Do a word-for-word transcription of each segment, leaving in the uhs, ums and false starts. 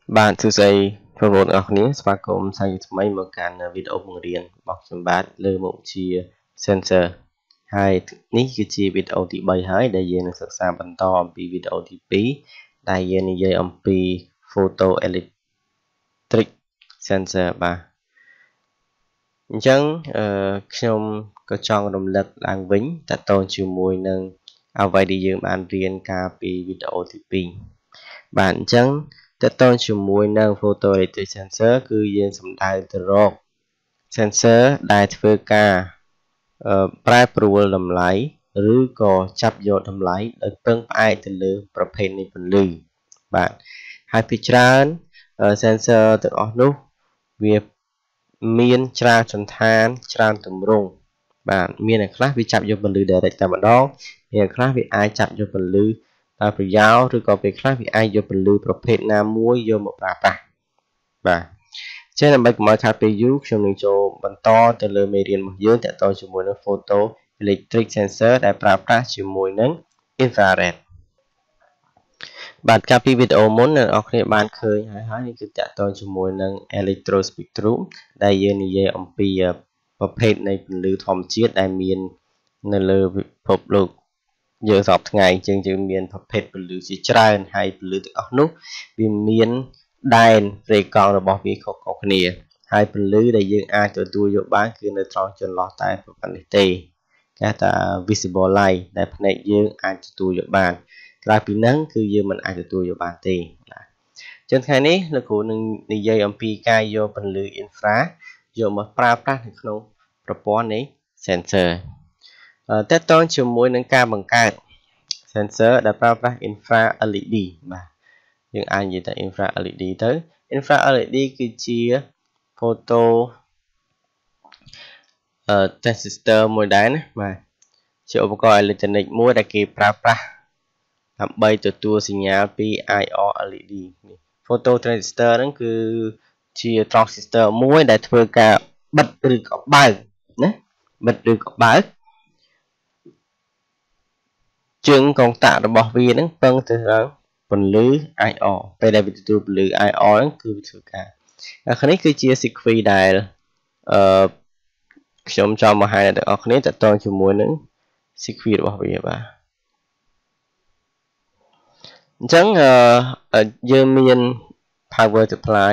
Bạn thưa dây phương vốn ởนี้สมาคมสร้างทำไมมาการวิดีโอបង្រៀនบอกសម្បត្តិលើមុខជា sensor ហើយនេះគឺជាវីដេអូទី3ហើយដែលយើងនឹងសិក្សាបន្តអំពីវីដេអូទី2ដែលយើងនិយាយអំពី photoelectric sensor បាទអញ្ចឹងអឺខ្ញុំក៏ចង់រំលឹកឡើងវិញតទៅជាមួយនឹងអ្វីដែលយើងបានរៀនកាលពីវីដេអូទី2បាទអញ្ចឹងតទៅជាមួយនឹង photoelectric sensor គឺយើងសំដៅទៅរក sensor ដែលធ្វើការប្រែប្រួលតម្លៃឬក៏ចាប់យកតម្លៃដោយពឹងផ្អែកទៅលើប្រភេទនៃពន្លឺបាទហើយពីច្រើន sensor ទាំងអស់នោះវាមានច្រើនសន្តានច្រើនទម្រង់បាទមានអ្នកខ្លះវាចាប់យកពន្លឺ direct តែម្ដងមានអ្នកខ្លះវាអាចចាប់យកពន្លឺដោយប្រយោលឬក៏ពេលខ្លះវាអាចយកពន្លឺប្រភេទណាមួយយកមកប្រើប្រាស់បាទចឹងដើម្បីកុំឲ្យខាតពេលយូរខ្ញុំនឹងចូលបន្តទៅលើមេរៀនរបស់យើងទាក់ទងជាមួយនឹង photo electric sensor ដែលប្រើប្រាស់ជាមួយនឹង infrared បាទកាលពីវីដេអូមុនអ្នកនរគ្នាបានឃើញហើយហើយនេះគឺតាក់ទងជាមួយនឹង electrospectrum ដែលយើងនិយាយអំពីប្រភេទនៃពន្លឺធម្មជាតិដែលមាននៅលើពិភពលោកយើងសពថ្ងៃជាងយើងមានប្រភេទពន្លឺជាច្រើនហើយពន្លឺទាំងអស់នោះវាមានដែនផ្ទៃកង់របស់វាខុសៗគ្នាហើយពន្លឺដែលយើងអាចទទួលយកបានគឺនៅត្រង់ចន្លោះតែប៉ុណ្ណេះទេគេហៅថា visible light ដែលភ្នែកយើងអាចទទួលយកបានក្រៅពីហ្នឹងគឺយើងមិនអាចទទួលយកបានទេបាទចឹងថ្ងៃនេះលោកគ្រូនឹងនិយាយអំពីការយកពន្លឺ infra យកមកប្រើប្រាស់នៅក្នុងប្រព័ន្ធនៃ sensor តើតើជាមួយនឹងការបង្កើត sensor ដែលប្រើប្រាស់ infra แอล อี ดี បាទយើងអាចនិយាយថា infra แอล อี ดี ទៅ infra แอล อี ดี គឺជា photo transistor មួយដែរណាបាទជាឧបករណ៍អេឡិចត្រូនិកមួយដែលគេប្រើប្រាស់ដើម្បីទទួលសញ្ញាពី I R แอล อี ดี នេះ photo transistor ហ្នឹងគឺជា transistor មួយដែលធ្វើការបិទឬក៏បើកណាបិទឬក៏បើកជើងកុងតាក់របស់វាហ្នឹងពឹងទៅលើពន្លឺ I R ពេលដែលវាទទួលពន្លឺ I R ហ្នឹងគឺវាធ្វើការអានេះគឺជា sequence ដែលអឺខ្ញុំចង់បង្ហាញដល់អ្នកនរគ្នាតទៅជាមួយនឹង sequence របស់វាបាទអញ្ចឹងអឺយើងមាន power supply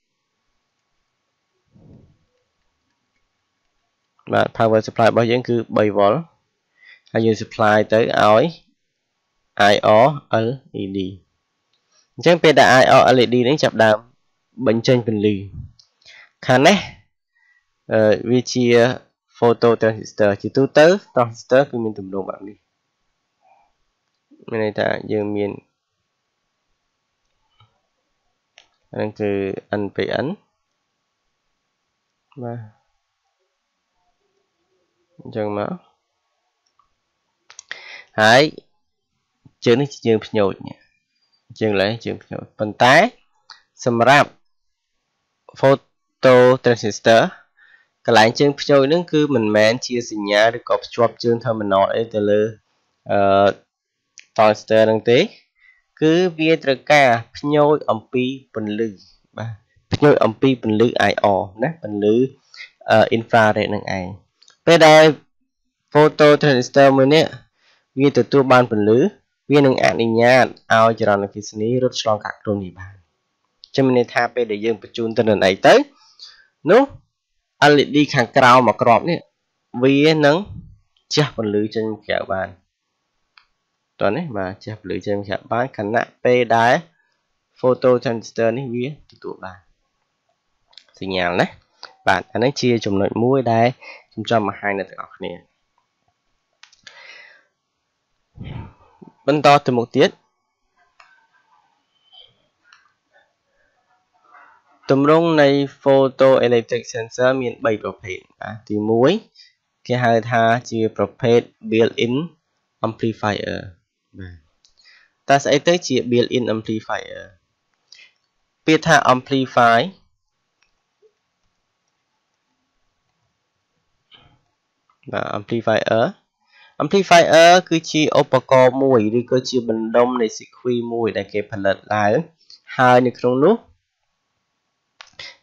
បាទ power supply របស់យើងគឺ3 volt ហើយយើង supply ទៅឲ្យ I R แอล อี ดี អញ្ចឹងពេលដែល I R แอล อี ดี នេះចាប់ដើមបញ្ចេញពន្លឺខាងនេះអឺវាជា photo transistor ជាទូទៅ transistor គឺមានទម្រង់បែបនេះមានន័យថាយើងមានហ្នឹងគឺ N ពី N បាទអញ្ចឹងមកហើយជើងនេះជាជើងភ្ញូចជើងលេជើងភ្ញូចប៉ុន្តែសម្រាប់ photo transistor កន្លែងជើងភ្ញូចហ្នឹងគឺមិនមែនជាសញ្ញាឬក៏ភ្ជាប់ជើង terminal អីទៅលើអឺ transistor ហ្នឹងទេគឺវាត្រូវការភ្ញូចអំពីពន្លឺបាទភ្ញូចអំពីពន្លឺ I R ណាពន្លឺ infrared ហ្នឹងឯងពេលដែល photo transistor មួយនេះវាទទួលបានពន្លឺវានឹងអនុញ្ញាតឲ្យចរន្តអគ្គិសនីរត់ឆ្លងកាត់ក្រុមនេះបានចឹងមានន័យថាពេលដែលយើងបញ្ជូនទិន្នន័យទៅនោះ แอล อี ดี ខាងក្រោមមួយក្របនេះវានឹងជះពន្លឺចេញក្រៅបានតោះនេះបាទជះពន្លឺចេញក្រៅបានខណៈពេលដែល photo transistor នេះវាទទួលបានសញ្ញាណាបាទអានេះជាចំណុចមួយដែលខ្ញុំចង់បង្ហាញដល់អ្នកទាំងអស់គ្នាបន្តទៅមុខទៀតទម្រង់នៃ photoelectric sensor មាន3ប្រភេទបាទទី1គេហៅថាជាប្រភេទ built-in amplifier បាទតើស្អីទៅជា built-in amplifier ពាក្យថា amplify បាទ amplifier amplifier គឺជាឧបករណ៍មួយឬក៏ជាបណ្ដុំនៃ sequence មួយដែលគេផលិតឡើងហើយនៅក្នុងនោះ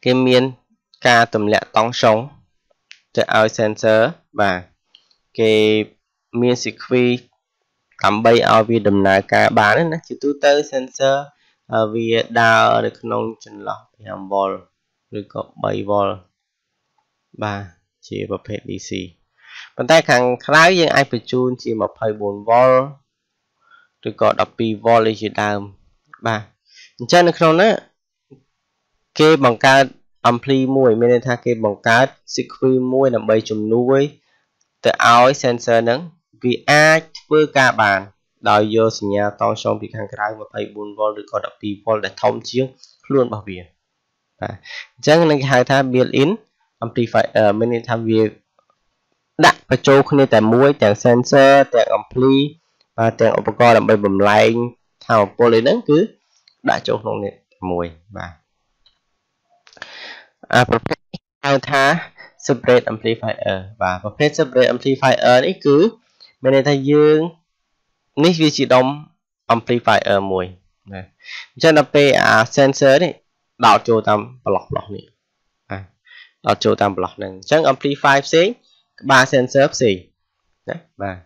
cái miền ca tùm lẹ tông sông để ao sensor và cái miền sĩ quy tầm bay ao vì đầm nà ca bán nó chỉ tu tới sensor vì đào được nông chân lọc năm volt rồi có bảy volt và chỉประเภท đê xê ប៉ុន្តែខាងក្រៅយើងអាចបញ្ជូនជាยี่สิบสี่volt ឬក៏twelve volt នេះជាដើមបាទអញ្ចឹងនៅក្នុងនោះគេបង្កើត ampli មួយមានន័យថាគេបង្កើត circuit មួយដើម្បីជំនួយទៅឲ្យ sensor ហ្នឹងវាអាចធ្វើការបានដោយយកសញ្ញាតង់ពីខាងក្រៅยี่สิบสี่volt ឬក៏twelve volt ដែលធំជាងខ្លួនរបស់វាបាទអញ្ចឹងនឹងគេហៅថា built in amplifier មានន័យថាវាដាក់បញ្ចូលគ្នាតែមួយទាំង sensor ទាំង ampli បាទទាំងឧបករណ៍ដើម្បីបំលែងថាមពលហ្នឹងគឺដាក់ចូលក្នុងនេះមួយបាទអាប្រភេទហៅថា separate amplifier បាទប្រភេទ separate amplifier នេះគឺមានន័យថាយើងនេះវាជាដុំ amplifier មួយណាអញ្ចឹងដល់ពេលអា sensor នេះដោតចូលតាមប្លោះប្លោះនេះបាទដោតចូលតាមប្លោះហ្នឹងអញ្ចឹង amplifier ផ្សេងក្បាល sensor ផ្សេងណាបាទ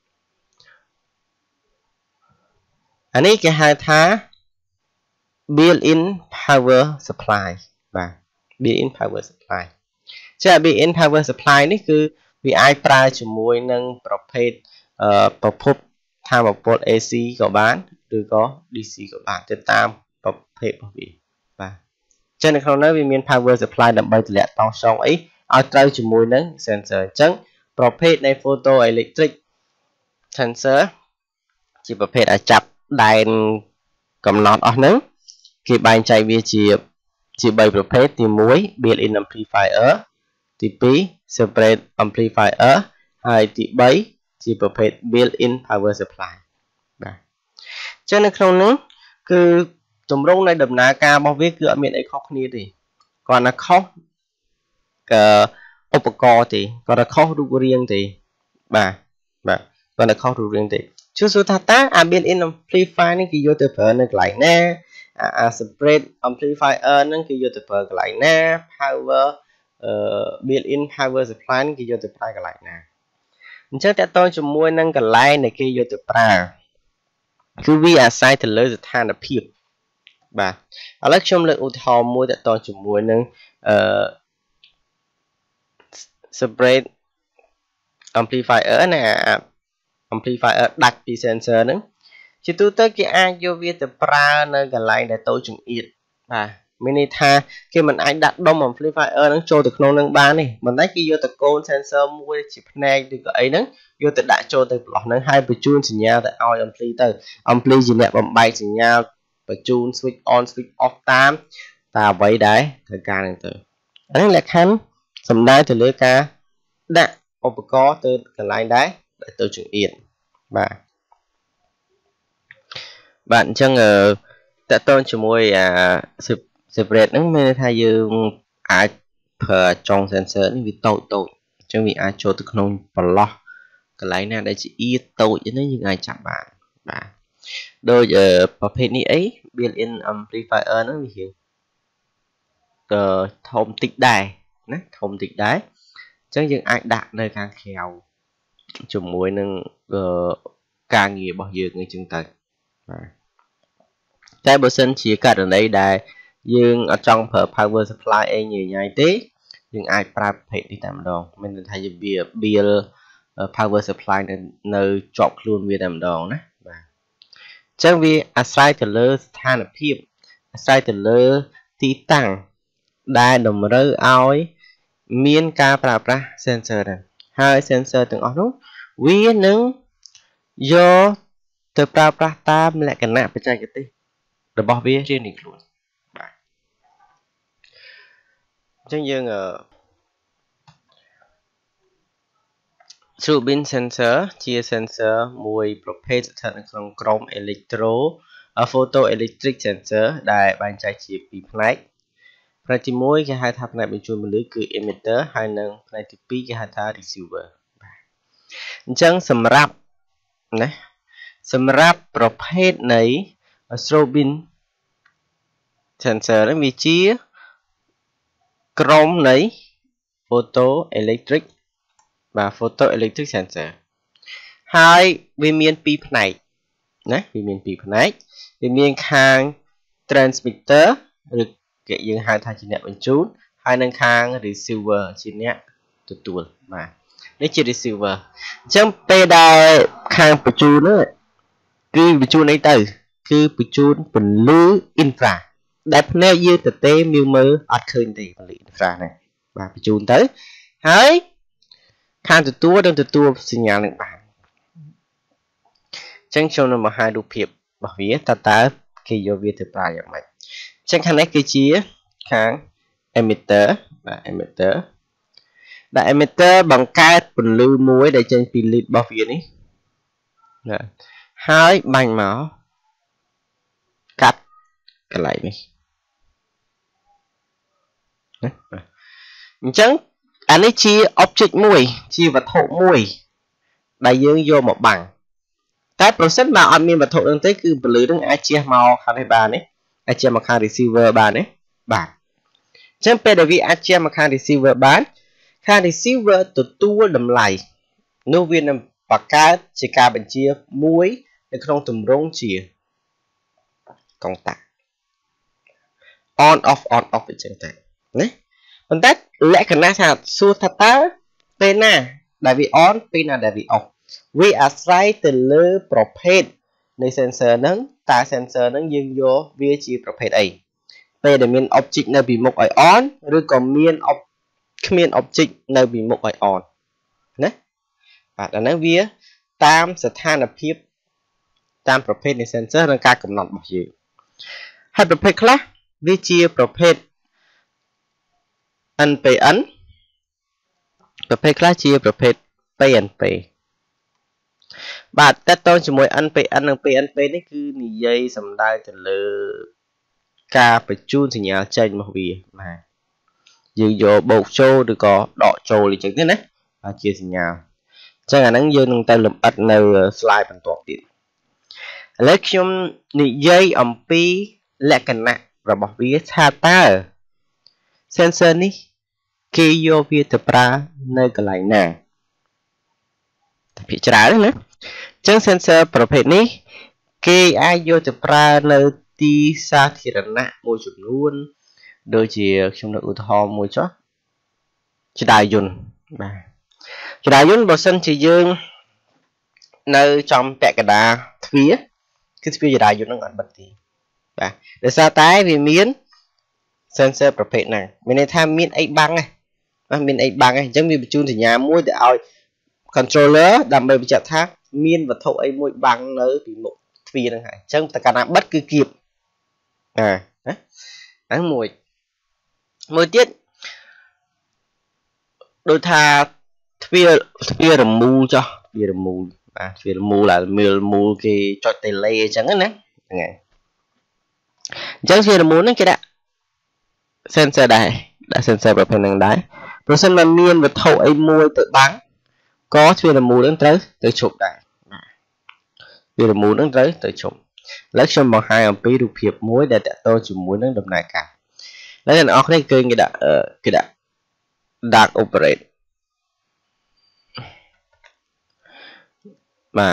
អានេះគេហៅថា built in power supply បាទ built in power supply ចា៎ built in power supply នេះគឺវាអាចប្រើជាមួយនឹងប្រភេទអឺប្រភពថាមពល เอ ซี ក៏បានឬក៏ ดี ซี ក៏បានទៅតាមប្រភេទរបស់វាបាទអញ្ចឹងនៅក្នុងនោះវាមាន power supply ដើម្បីទម្លាក់តង់សងអីឲ្យត្រូវជាមួយនឹង sensor អញ្ចឹងប្រភេទនៃ photo electric sensor ជាប្រភេទឲ្យចាប់ដែនកំណត់អស់ហ្នឹងគេបែងចែកវាជាជាបីប្រភេទទីមួយ built in amplifier ទីពីរ separate amplifier ហើយទីបីជាប្រភេទ built in power supply បាទអញ្ចឹងនៅក្នុងនេះគឺទម្រង់នៃដំណើរការរបស់វាគឺអត់មានអីខុសគ្នាទេគ្រាន់តែខុសឧបករណ៍ទេគ្រាន់តែខុសរូបរាងទេបាទបាទគ្រាន់តែខុសរូបរាងទេជួយសួរថាតើអា built in amplifier នេះគេយកទៅប្រើនៅកន្លែងណាអា separate amplifier ហ្នឹងគេយកទៅប្រើកន្លែងណា power អឺ built in power supply គេយកទៅប្រើកន្លែងណាអញ្ចឹងតើតើជាមួយនឹងកន្លែងដែលគេយកទៅប្រើគឺវាអាស្រ័យទៅលើស្ថានភាពបាទឥឡូវខ្ញុំលើកឧទាហរណ៍មួយតើតើជាមួយនឹងអឺ separate amplifier ណា amplifier ដាច់ពី sensor ហ្នឹងជាទូទៅគេអាចយកវាទៅប្រើនៅកន្លែងដែលតូចចង្អៀតបាទមានន័យថាគេមិនអាចដាក់ដុំ amplifier ហ្នឹងចូលទៅក្នុងនឹងបានទេមិនតែគេយកទៅកូន sensor មួយជាផ្នែកឬក៏អីហ្នឹងយកទៅដាក់ចូលទៅប្លោះហ្នឹងហើយបញ្ជូនសញ្ញាទៅឲ្យ ampli ទៅ ampli ជាអ្នកបំបែកសញ្ញាបញ្ជូន switch on switch off តាមតែអ្វីដែរត្រូវការហ្នឹងទៅអានេះលក្ខខណ្ឌសំដៅទៅលើការដាក់ឧបករណ៍ទៅកន្លែងដែរដែលទៅចង្អៀតបាទបាទអញ្ចឹងតើតើជាមួយអា separate ហ្នឹងមានន័យថាយើងអាចប្រើចុង sensor នេះវាតូចតូចអញ្ចឹងវាអាចចូលទៅក្នុងប្រឡោះកន្លែងណាដែលជាអៀតតូចហ្នឹងយើងអាចចាប់បានបាទដូចប្រភេទនេះអី built in amplifier ហ្នឹងវារៀងក៏ធំតិចដែរណាធំតិចដែរអញ្ចឹងយើងអាចដាក់នៅខាងក្រៅជាមួយនឹងការងាររបស់យើងអញ្ចឹងទៅបាទតែបើសិនជាករណីដែលយើងអត់ចង់ប្រើ power supply អីញ៉ៃញ៉ៃទេយើងអាចប្រើប្រភេទនេះតែម្ដងមានន័យថាវា build power supply នៅនៅជាប់ខ្លួនវាតែម្ដងណាបាទអញ្ចឹងវាអាស្រ័យទៅលើស្ថានភាពអាស្រ័យទៅលើទីតាំងដែលតម្រូវឲ្យមានការប្រើប្រាស់ sensor ដែរហើយ sensor ទាំងអស់នោះវានឹងយកទៅប្រើប្រាស់តាមលក្ខណៈបច្ចេកទេសរបស់វារៀងៗខ្លួនបាទអញ្ចឹងយើងអឺ Rubin sensor ជា sensor មួយប្រភេទស្ថិតនៅក្នុងក្រុម electro photo electric sensor ដែលបែងចែកជាពីរផ្នែកផ្នែកទីមួយគេហៅថាផ្នែកបញ្ជូនពន្លឺគឺ emitter ហើយនិងផ្នែកទីពីរគេហៅថា receiver បាទអញ្ចឹងសម្រាប់ណាសម្រាប់ប្រភេទនៃ Rubin sensor នេះវាជាក្រុមនៃ photo electric បាទ photo electric sensor ហើយវាមានពីរផ្នែកណាវាមានពីរផ្នែកវាមានខាង transmitter ឬគេយើងហៅថាជាអ្នកបញ្ជូនហើយនឹងខាង receiver ជាអ្នកទទួលបាទនេះជា receiver អញ្ចឹងពេលដែលខាងបញ្ជូននោះគឺបញ្ជូនអីទៅគឺបញ្ជូនពន្លឺ infra ដែលភ្នែកយើងទៅទេមើលមើលអត់ឃើញទេពន្លឺ infra ហ្នឹងបាទបញ្ជូនទៅហើយខាងទទួលនឹងទទួលសញ្ញានឹងបានអញ្ចឹងខ្ញុំនឹងបង្ហាញរូបភាពរបស់វាតើតើគេយកវាទៅប្រើយ៉ាងម៉េចអញ្ចឹងខាងនេះគឺជាខាង emitter បាទ emitter ដែល emitter បង្កើតពន្លឺមួយដែលចេញពី lead របស់វានេះណាហើយបាញ់មកកាត់កន្លែងនេះណាអញ្ចឹងអានេះជា object មួយជាវត្ថុមួយដែលយើងយកមកបាំងតែប្រសិនបើអត់មានវត្ថុនឹងទេគឺពន្លឺនឹងអាចជះមកខាងនេះបានទេអាចជះមកខាង receiver បានទេបាទអញ្ចឹងពេលដែលវាអាចជះមកខាង receiver បានខាង receiver ទទួលតម្លៃនោះវានឹងបង្កើតជាការបញ្ជាមួយនៅក្នុងទម្រង់ជាកុងតាក់ on off on off អញ្ចឹងទៅណាប៉ុន្តែលក្ខណៈថាសួរថាតើពេលណាដែលវា on ពេលណាដែលវា off វាអាស្រ័យទៅលើប្រភេទនៃ sensor ហ្នឹងតើ sensor ហ្នឹងយើងយកវាជាប្រភេទអីពេលដែលមាន object នៅពីមុខឲ្យ on ឬក៏មានគ្មាន object នៅពីមុខឲ្យ on ណាបាទអាហ្នឹងវាតាមស្ថានភាពតាមប្រភេទនៃ sensor និងការកំណត់របស់យើងហើយប្រភេទខ្លះវាជាប្រភេទ en ពី en ប្រភេទខ្លះជាប្រភេទ ពី en ពី បាទតើតើជាមួយ en ពី en និង ពី en ពី នេះគឺនិយាយសំដៅទៅលើការបញ្ជូនសញ្ញាចេញរបស់វាបាទយើងយកបូកចូលឬក៏ដកចូលអញ្ចឹងទេណាបាទជាសញ្ញាអញ្ចឹងអាហ្នឹងយើងនឹងទៅលម្អិតនៅ slide បន្ទាប់ទៀតឥឡូវខ្ញុំនិយាយអំពីលក្ខណៈរបស់វាថាតើ sensor នេះគេយកវាទៅប្រើនៅកន្លែងណាភាគច្រើនណាអញ្ចឹង sensor ប្រភេទនេះគេអាចយកទៅប្រើនៅទីសាធារណៈមួយចំនួនដូចជាខ្ញុំលើកឧទាហរណ៍មួយចុះចដាយន្តបាទចដាយន្តបើសិនជាយើងនៅចំពាក់កណ្ដាលទ្វារគឺទ្វារចដាយន្តនឹងអត់បិទទេបាទដោយសារតែវាមាន sensor ប្រភេទហ្នឹងមានន័យថាមានអីបាំងហ្នឹងបាទមានអីបាំងហ្នឹងអញ្ចឹងវាបញ្ជូនសញ្ញាមួយទៅឲ្យ controller ដើម្បីបញ្ជាក់ថាមានវត្ថុអីមួយបាំងនៅពីមុខទ្វារហ្នឹងហើយអញ្ចឹងតើកាលណាបិទគឺគៀបអាណាហ្នឹងមួយមួយទៀតដូចថាទ្វារទ្វាររមូលចុះទ្វាររមូលបាទទ្វាររមូលដែលមើលមូលគេចុច tele អញ្ចឹងណាហ្នឹងហើយអញ្ចឹងទ្វាររមូលហ្នឹងគេដាក់ sensor ដែរដាក់ sensor ប្រភេទហ្នឹងដែរប្រសិនបើមានវត្ថុអីមួយទៅបាំងក៏ទ្វាររមូលហ្នឹងត្រូវទៅឈប់ដែរទ្វាររមូលហ្នឹងត្រូវទៅឈប់ឥឡូវខ្ញុំបង្ហាញអំពីរូបភាពមួយដែលតកតងជាមួយនឹងដំណើរការឥឡូវអ្នកនរគ្នាឃើញគេដាក់គេដាក់ dark operate បាទ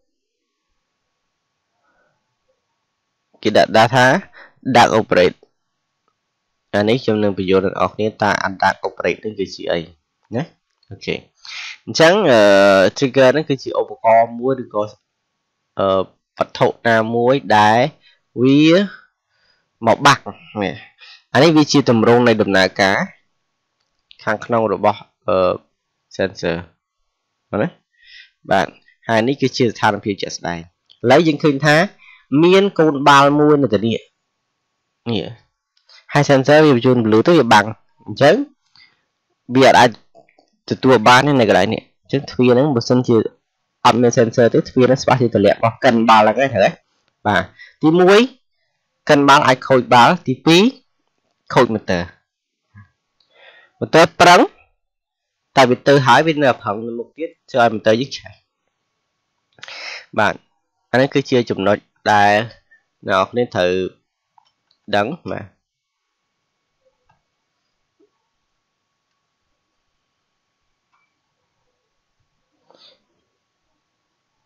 គេដាក់ data dark operate អានេះខ្ញុំនឹងបញ្យល់ដល់អ្នកនរគ្នាតើ dark operate នេះគឺជាអីណាអូខេអញ្ចឹង trigger ហ្នឹងគឺជាឧបករណ៍មួយឬក៏អឺវត្ថុណាមួយដែលវាមកបាក់អានេះវាជាទម្រង់នៃដំណើរការខាងក្នុងរបស់អឺ sensor ណាបាទហើយនេះគឺជាស្ថានភាពជាក់ស្ដែងឥឡូវយើងឃើញថាមានកូនបាល់មួយនៅទីនេះនេះហើយ sensor វាបញ្ជូន blue ទៅវាបាំងអញ្ចឹងវាអាចទទួលបាននៅកន្លែងនេះអញ្ចឹងទ្វារហ្នឹងបើសិនជាអត់មាន sensor ទេទ្វារហ្នឹងស្បះជាទម្លាក់របស់កិនបាល់ហ្នឹងហ្នឹងបាទទីមួយកិនបាល់អាចខូចបាល់ទីពីរខូច motor motor ប្រឹងតែវាទៅហើយវានៅប្រឹងនៅមុខទៀតធ្វើឲ្យ motor យើងឆេះបាទអានេះគឺជាចំណុចដែលអ្នកនរគ្នាត្រូវដឹងបាទ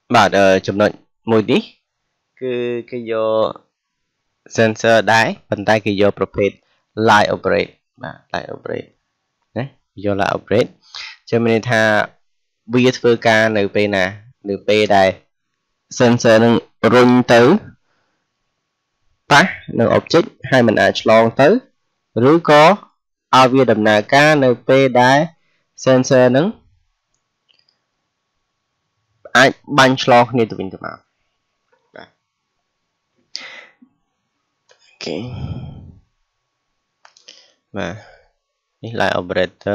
បាទចំណុចមួយនេះគឺគេយក sensor ដែរប៉ុន្តែគេយកប្រភេទ line operate បាទ line operate ណាយក line operate ចាំមានន័យថាវាធ្វើការនៅពេលណានៅពេលដែល sensor នឹងរុញទៅប៉ះនឹង object ហើយมันអាចឆ្លងទៅឬក៏ឲ្យវាដំណើរការនៅពេលដែល sensor នឹងអាចបាញ់ឆ្លងគ្នាទៅវិញទៅមកបាទអូខេបាទនេះ line operator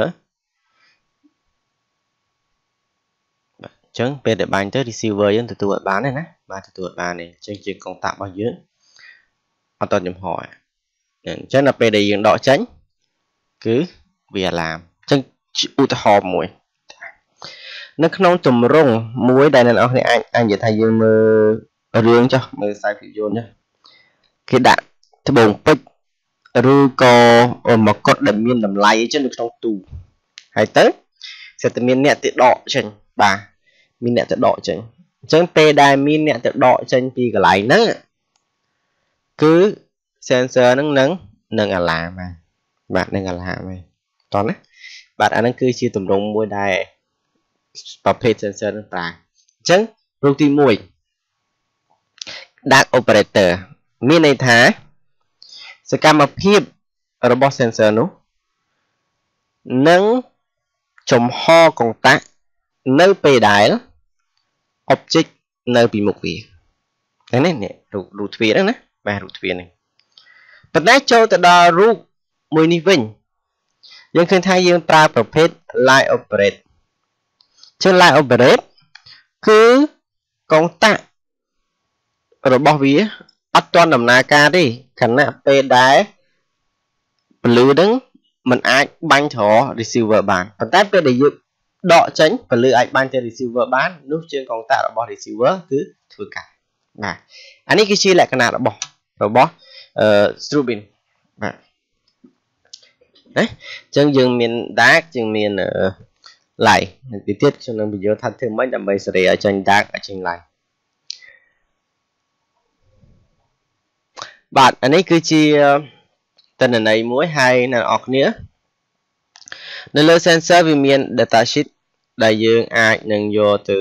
បាទអញ្ចឹងពេលដែលបាញ់ទៅ receiver យើងទទួលអត់បានទេណាបាទទទួលអត់បានទេអញ្ចឹងជាកុងតាក់របស់យើងអត់តចំហអញ្ចឹងដល់ពេលដែលយើងដកចេញគឺវាអាឡាមអញ្ចឹងឧទាហរណ៍មួយនៅក្នុងទម្រង់មួយដែលអ្នកនរគ្នាអាចអាចនិយាយថាយើងមើលរឿងចុះមើលខ្សែភាពយន្តចុះគេដាក់ត្បូងពេជ្រឬក៏មកុដដែលមានតម្លៃអីចឹងនៅក្នុងទូហើយទៅសិតតែមានអ្នកទៅដកចេញបាទមានអ្នកទៅដកចេញអញ្ចឹងពេលដែលមានអ្នកទៅដកចេញពីកន្លែងហ្នឹងគឺ sensor ហ្នឹងនឹងនឹងអាឡាមបាទនឹងអាឡាមហ្នឹងតោះណាបាទអាហ្នឹងគឺជាទម្រង់មួយដែលប្រភេទ sensor នឹងប្រើអញ្ចឹងរូបទីមួយ dark operator មានន័យថាសកម្មភាពរបស់ sensor នោះនឹងចំហកុងតាក់នៅពេលដែល object នៅពីមុខវាហ្នឹងនេះរូបរូបទ្វារហ្នឹងណាបាទរូបទ្វារនេះប៉ុន្តែចូលទៅដល់រូបមួយនេះវិញយើងឃើញថាយើងប្រើប្រភេទ line operate ជា line operate គឺកុងតាក់របស់វាអត់ទាន់ដំណើរការទេខណៈពេលដែលពលឺហ្នឹងมันអាចបាញ់ទៅ receiver បានប៉ុន្តែពេលដែលយើងដកចេញពលឺអាចបាញ់ទៅ receiver បាននោះជើងកុងតាក់របស់ receiver គឺធ្វើការបាទអានេះគឺជាលក្ខណៈរបស់របស់អឺ strobing បាទណាអញ្ចឹងយើងមាន dark យើងមាន light ទីទៀតខ្ញុំនឹងបញ្យល់ថាធ្វើម៉េចដើម្បីសេរីឲ្យចេញ dark ឲ្យចេញ light បាទអានេះគឺជាទិន្នន័យមួយហើយអ្នកនរគ្នានៅលើ sensor វាមាន data sheet ដែលយើងអាចនឹងយកទៅ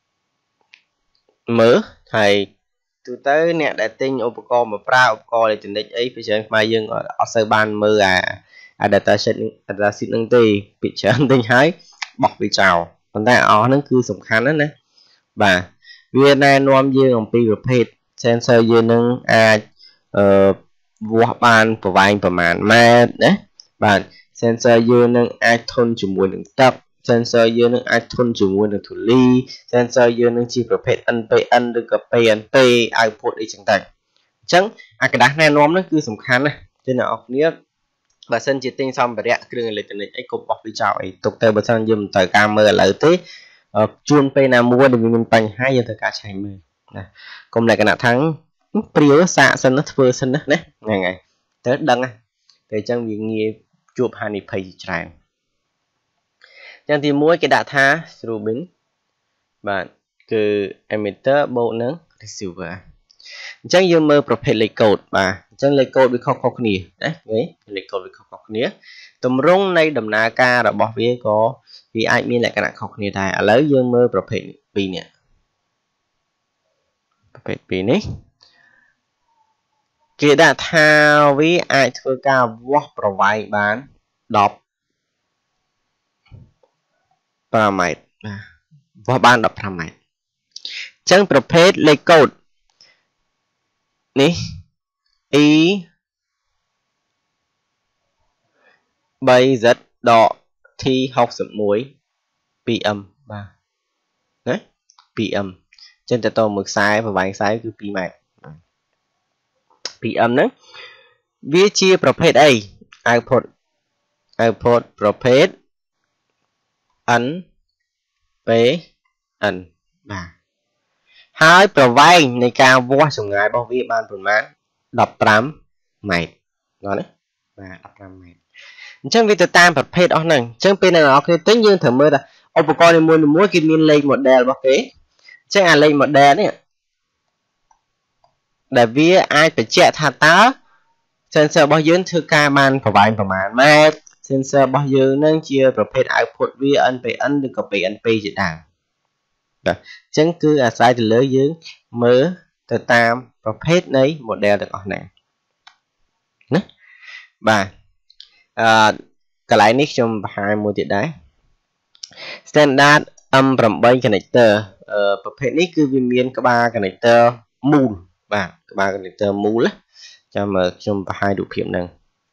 មើលហើយទូទៅអ្នកដែលទិញឧបករណ៍មកប្រើឧបករណ៍អេឡិចត្រូនិកអីពីច្រើនខ្មែរយើងអត់សូវបានមើលអាអា data sheet នឹង data sheet នឹងទេពីច្រើនទិញហើយបោះវាចោលប៉ុន្តែអស់ហ្នឹងគឺសំខាន់ណាស់ណាបាទវាណែនាំយើងអំពីប្រភេទ sensor យើងនឹងអាចអឺវាស់បានប្រវែងប្រមាណម៉ែត្រណាបាទ sensor យើងនឹងអាចធន់ជាមួយនឹងទឹក sensor យើងនឹងអាចធន់ជាមួយនឹងធូលី sensor យើងនឹងជាប្រភេទ N P N ឬក៏ P N P output អីចឹងទៅអញ្ចឹងអាក្តារណែនាំនេះគឺសំខាន់ណាស់ទេអ្នកនរគ្នាបើសិនជាទិញសម្ភារៈគ្រឿងអេឡិចត្រូនិកអីកុំបោះវាចោលអីទុកទៅបើសិនយើងមិនត្រូវការមើលឥឡូវទេជួនពេលណាមួយដែលមានបញ្ហាយើងត្រូវការឆែកមើលណាកុំលក្ខណៈថាព្រាវសាកសិនណាធ្វើសិនណាហ្នឹងហើយទៅដឹងតែអញ្ចឹងវាងាយជួបហានិភ័យច្រើនអញ្ចឹងទីមួយគេដាក់ថា strobing បាទគឺ emitter បូកនឹង receiver អញ្ចឹងយើងមើលប្រភេទលេខកូដបាទអញ្ចឹងលេខកូដវាខុសៗគ្នាណានេះលេខកូដវាខុសៗគ្នាទម្រង់នៃដំណើរការរបស់វាក៏វាអាចមានលក្ខណៈខុសគ្នាដែរឥឡូវយើងមើលប្រភេទពីរនេះប្រភេទពីរនេះគេដាក់ថាវាអាចធ្វើការវាស់ប្រវែងបានដប់ប្រាំម៉ែត្របាទវាស់បានដប់ប្រាំម៉ែត្រអញ្ចឹងប្រភេទលេខកូដនេះ E 3 Z ដក T หกสิบเอ็ด ពី M បាទណា ពី M អញ្ចឹងតើតើមើលខ្សែប្រវែងខ្សែគឺពីម៉ែត្រពី M ហ្នឹងវាជាប្រភេទអី output output ប្រភេទ N P N បាទហើយប្រវែងនៃការវាស់ចម្ងាយរបស់វាបានប្រមាណដប់ប្រាំម៉ែត្រណាបាទដប់ប្រាំម៉ែត្រអញ្ចឹងវាទៅតាមប្រភេទអស់ហ្នឹងអញ្ចឹងពេលអ្នកនរគ្នាទិញយើងត្រូវមើលថាឧបករណ៍នីមួយៗគេមានលេខ model របស់គេចឹងអាលេខ model នេះដែលវាអាចបញ្ជាក់ថាតើ sensor របស់យើងធ្វើការបានប្រវែងប្រមាណម៉ែត្រ sensor របស់យើងនឹងជាប្រភេទ output វា N ពី N ឬក៏ ពី N ពី ជាដើមបាទអញ្ចឹងគឺអាស្រ័យទៅលើយើងមើលទៅតាមប្រភេទនៃ model ទាំងអស់ហ្នឹងណាបាទអឺកន្លែងនេះខ្ញុំបង្ហាញមួយទៀតដែរ standard M แปด connector អឺប្រភេទនេះគឺវាមានក្បាល connector មូលបាទក្បាល connector មូលចាំខ្ញុំបង្ហាញរូបភាពហ្នឹង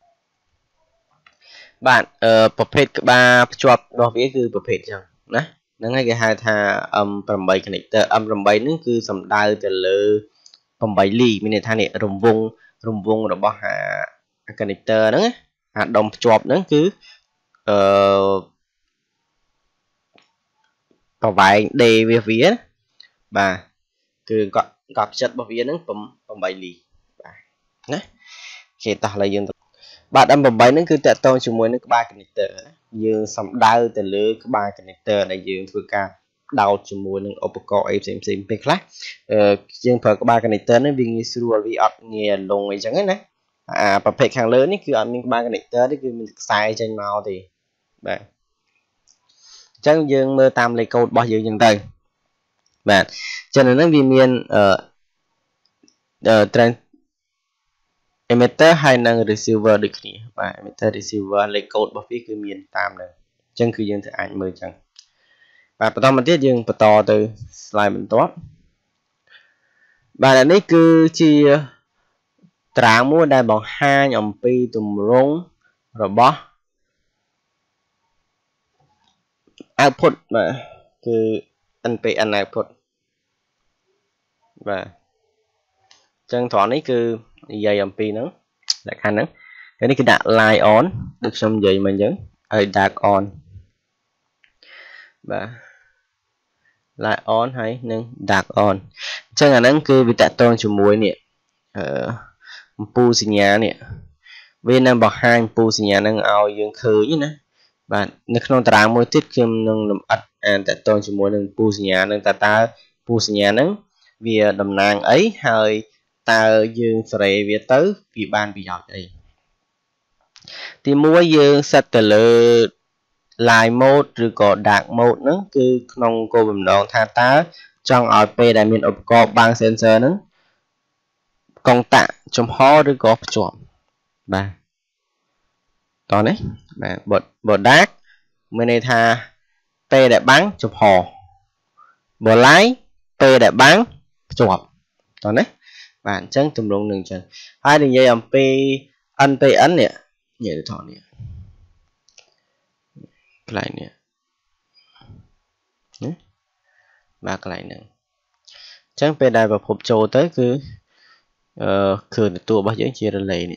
បាទអឺប្រភេទក្បាលភ្ជាប់របស់វាគឺប្រភេទអញ្ចឹងណាហ្នឹងហើយគេហៅថា M แปด connector M แปด ហ្នឹងគឺសំដៅទៅលើ8លីមានន័យថានេះរង្វង់រង្វង់របស់អា connector ហ្នឹងអាដុំភ្ជាប់ហ្នឹងគឺអឺប្រវែង D វាវាបាទគឺកក់កប់ចិត្តរបស់វាហ្នឹង8លីបាទណាគេតោះឥឡូវយើងបាទ M แปด ហ្នឹងគឺតកតងជាមួយនឹងក្បាល connector យើងសំដៅទៅលើក្បាល connector ដែលយើងធ្វើការដោតជាមួយនឹងឧបករណ៍អីផ្សេងផ្សេងពេលខ្លះអឺយើងប្រើក្បាល connector ហ្នឹងវាងាយស្រួលវាអត់ងាយលងអីចឹងណាអាប្រភេទខាងលើនេះគឺអត់មានក្បាល connector ទេគឺមានខ្សែចេញមកទេបាទអញ្ចឹងយើងមើលតាមលេខកូដរបស់យើងចឹងទៅបាទចឹងនៅហ្នឹងវាមានអឺអឺ trend emitter ហើយនិង receiver ដូចគ្នាបាទ emitter receiver លេខកូដរបស់វាគឺមានតាមហ្នឹងអញ្ចឹងគឺយើងទៅអាចមើលចឹងបាទបន្តមកទៀតយើងបន្តទៅ slide បន្ទាប់បាទនេះគឺជាត្រាងមួយដែលបង្ហាញអំពីទម្រង់របស់ output បាទគឺ N ពី N output បាទអញ្ចឹងត្រង់នេះគឺនិយាយអំពីហ្នឹងលក្ខខណ្ឌហ្នឹងហើយនេះគឺដាក់ line on ដូចខ្ញុំនិយាយមិញអញ្ចឹងហើយ dark on បាទ line on ហើយនឹង dark on អញ្ចឹងអាហ្នឹងគឺវាតកតងជាមួយនេះអឺអំពូលសញ្ញានេះវានឹងបង្ហាញអំពូលសញ្ញាហ្នឹងឲ្យយើងឃើញណាបាទនៅក្នុងតារាងមួយទៀតខ្ញុំនឹងលម្អិតអានតកតងជាមួយនឹងអំពូលសញ្ញាហ្នឹងតើតើអំពូលសញ្ញាហ្នឹងវាតំណាងអីហើយតើយើងសេរីវាទៅវាបានប្រយោជន៍អីទីមួយយើងសិតទៅលើ light mode ឬក៏ dark mode ហ្នឹងគឺក្នុងគោលបំណងថាតើចង់ឲ្យពេលដែលមានឧបករណ៍បាំង sensor ហ្នឹងកុងតាក់ចំហឬក៏ភ្ជាប់បាទតោះនេះបាទបើបើ dark មានន័យថាពេលដែលបាំងចំហបើ light ពេលដែលបាំងភ្ជាប់តោះនេះបាទអញ្ចឹងទម្រង់នឹងអញ្ចឹងហើយនិយាយអំពី N ពី N នេះនិយាយទៅថតនេះកន្លែងនេះណាបាទកន្លែងហ្នឹងអញ្ចឹងពេលដែលប្រភពចូលទៅគឺអឺគឺទទួលរបស់យើងជា relay នេះ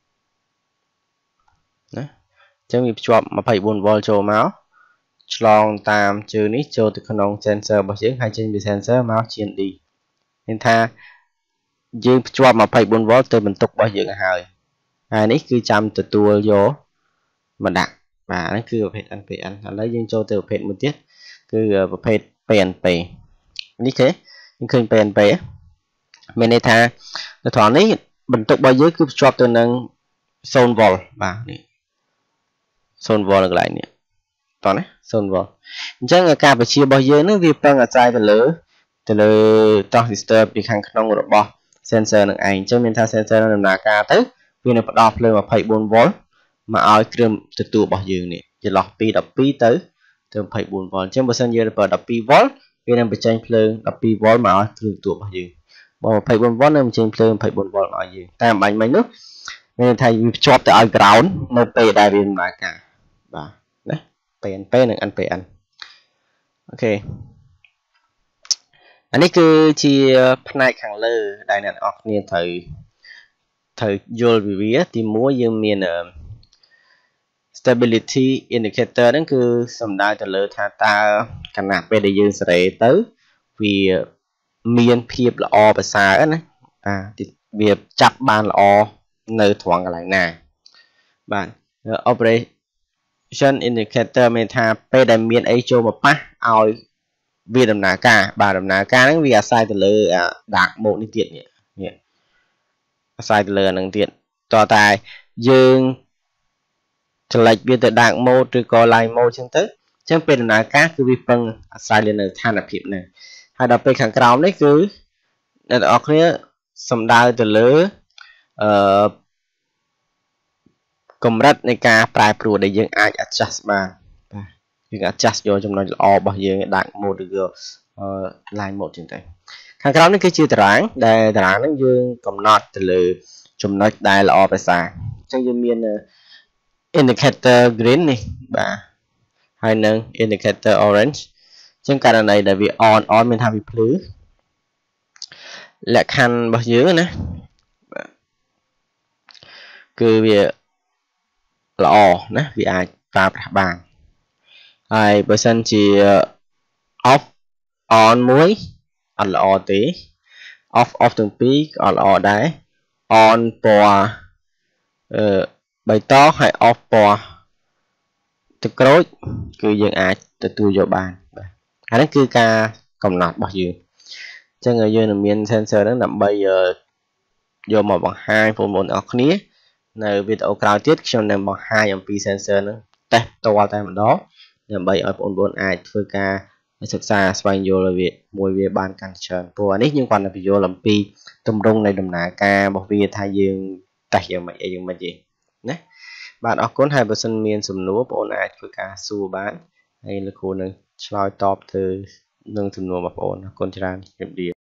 ណាអញ្ចឹងវាភ្ជាប់ยี่สิบสี่វ៉ុលចូលមកឆ្លងតាមជើងនេះចូលទៅក្នុង sensor របស់យើងហើយចេញពី sensor មក G N D មានថាយើងភ្ជាប់ยี่สิบสี่វ៉ុលទៅបន្ទុករបស់យើងហើយហើយនេះគឺចាំទទួលយកមកដាក់បាទហ្នឹងគឺប្រភេទ N ពី N ឥឡូវយើងចូលទៅប្រភេទមួយទៀតគឺប្រភេទ P N P នេះគេយើងឃើញ P N P មានន័យថានៅត្រង់នេះបន្ទុករបស់យើងគឺភ្ជាប់ទៅនឹងศูนย์ វ៉ុលបាទនេះศูนย์ វ៉ុលនៅកន្លែងនេះតោះណាศูนย์ វ៉ុលអញ្ចឹងការបញ្ជារបស់យើងនឹងវាពឹងអាស្រ័យទៅលើទៅលើ transistor ពីខាងក្នុងរបស់ sensor នឹងឯងអញ្ចឹងមានថា sensor នឹងដំណើរការទៅវានឹងផ្ដល់ភ្លើងยี่สิบสี่វ៉ុលមកឲ្យគ្រឿងទទួលរបស់យើងនេះចន្លោះពីដប់ពីរទៅទៅยี่สิบสี่វ៉ុលអញ្ចឹងបើសិនយើងប្រើដប់ពីរវ៉ុលវានឹងបញ្ចេញភ្លើងដប់ពីរវ៉ុលមកឲ្យគ្រឿងទទួលរបស់យើងបើยี่สิบสี่វ៉ុលនឹងបញ្ចេញភ្លើងยี่สิบสี่វ៉ុលមកឲ្យយើងតាមបាញ់មិញនោះមានថាវាភ្ជាប់ទៅឲ្យ ground នៅពេលដែលវាដំណើរការបាទណា P N P និង N P N អូខេអានេះគឺជាផ្នែកខាងលើដែលអ្នកនរគ្នាត្រូវត្រូវយល់ពីវាទីមួយយើងមាន stability indicator ហ្នឹងគឺសំដៅទៅលើថាតើខណៈពេលដែលយើងសេរីទៅវាមានភាពល្អប្រសើរណាបាទវាចាប់បានល្អនៅត្រង់កន្លែងណាបាទ operation indicator មានថាពេលដែលមានអីចូលមកប៉ះឲ្យ vì đầm ná ca bà đầm ná ca nó vì à sai từ lơ à đạt một đi tiện nhỉ nhỉ sai từ lơ năng tiện to tài dương trở lại bây giờ đạt một từ có lại một chân tới chẳngเป็นđầm ná ca cứ vì phân à sai lên ở than là phim này hay đọcไปខាងក្រោមនេះគឺអ្នកទាំងអស់គ្នាសំដៅទៅលើអឺកម្រិតនៃការប្រែប្រួលដែលយើងអាច adjust បានបាទយើង adjust យកចំណុចល្អរបស់យើងដាក់ mode ឬក៏ line mode ចឹងទៅខាងក្រោមនេះគឺជាតារាងដែលតារាងហ្នឹងយើងកំណត់ទៅលើចំណុចដែលល្អប្រសើរអញ្ចឹងយើងមាន indicator green នេះបាទហើយនឹង indicator orange អញ្ចឹងករណីដែលវា on on មានថាវាភ្លឺលក្ខខណ្ឌរបស់យើងណាបាទគឺវាល្អណាវាអាចប្រើប្រាស់បានហើយបើសិនជា off on មួយអត់ល្អទេ off off ទាំងពីរក៏អត់ល្អដែរ on ពណ៌អឺបៃតងហើយ off ពណ៌ទឹកក្រូចគឺយើងអាចទទួលយកបានបាទអានេះគឺការកំណត់របស់យើងអញ្ចឹងយើងនឹងមាន sensor ហ្នឹងដើម្បីយកមកបង្ហាញបងប្អូនអរគ្នានៅវីដេអូក្រោយទៀតខ្ញុំនឹងបង្ហាញអំពី sensor ហ្នឹងតេស្តផ្ទាល់តែម្ដងដើម្បីឲ្យបងប្អូនអាចធ្វើការសិក្សាស្វែងយល់វាមួយវាបានកាន់ច្រើនព្រោះអានេះយើងគាត់ទៅបញ្យល់អំពីទម្រង់នៃដំណើរការរបស់វាថាយើងតេស្តយ៉ាងម៉េចអីយ៉ាងម៉េចទេណាបាទអរគុណហើយបើសិនមានសំណួរបងប្អូនអាចធ្វើការសួរបានហើយលោកគ្រូនឹងឆ្លើយតបទៅនឹងសំណួរបងប្អូនអរគុណច្រើនជម្រាបលា